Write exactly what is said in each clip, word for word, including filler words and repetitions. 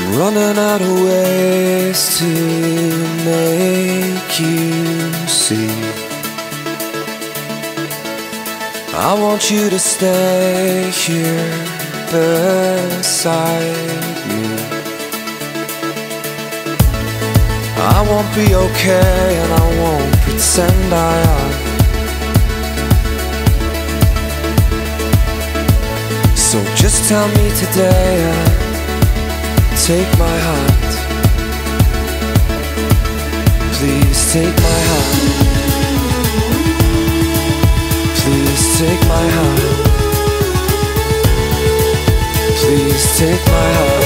running out of ways to make you see. I want you to stay here beside me. I won't be okay and I won't pretend I am. So just tell me today and take my hand. Please take my hand. Please take my hand. Please take my hand.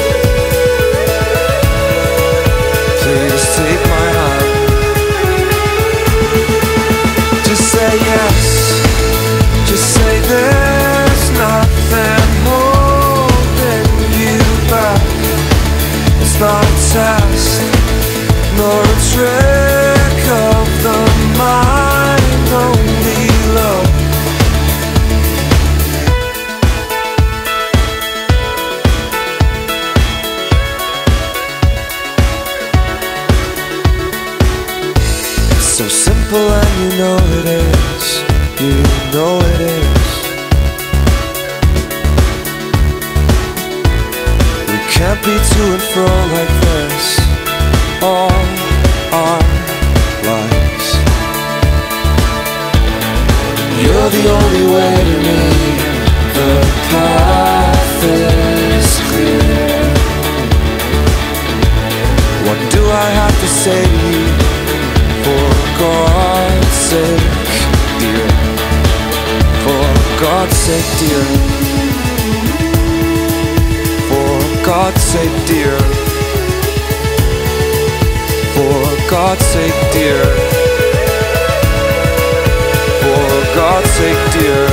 Please take my hand. Just say yes. Just say there's nothing holding you back. It's not a test, nor a trick of the mind, only love. It's so simple and you know it is. You know it is. We can't be to and fro like this all our lives. You're the only way to me. The path is clear. What do I have to say to you? For God's sake, dear. For God's sake, dear. For God's sake, dear. For God's sake, dear. For God's sake, dear.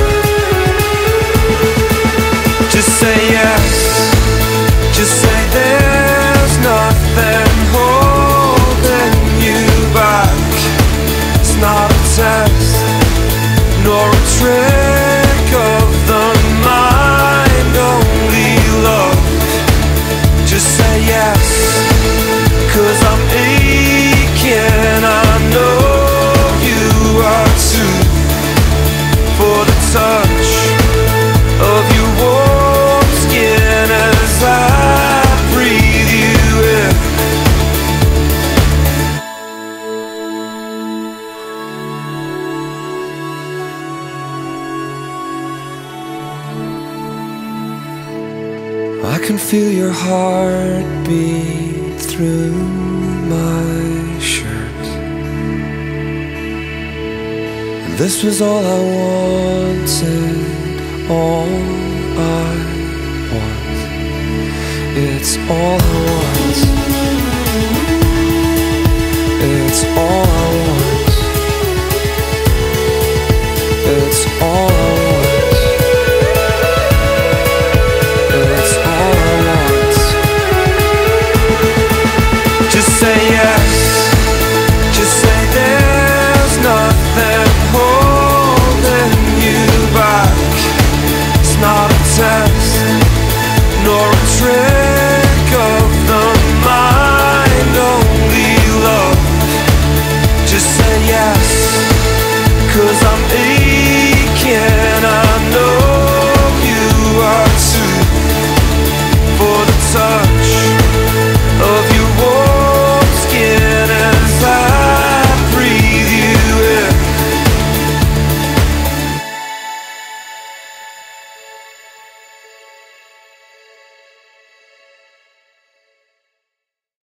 Just say yes. Just say there's nothing holding you back. It's not a test, nor a trick of the mind, only love. Just say yes, 'cause I'm aching, I know you are too. For the touch of your warm skin as I breathe you in. I can feel your heart beat through my shirt. And this was all I wanted, all I want. It's all I want. It's all I want. It's all I want. It's all I want. Just say yes. Just say there's nothing holding you back. It's not a test, nor a trick of the mind, only love. Just say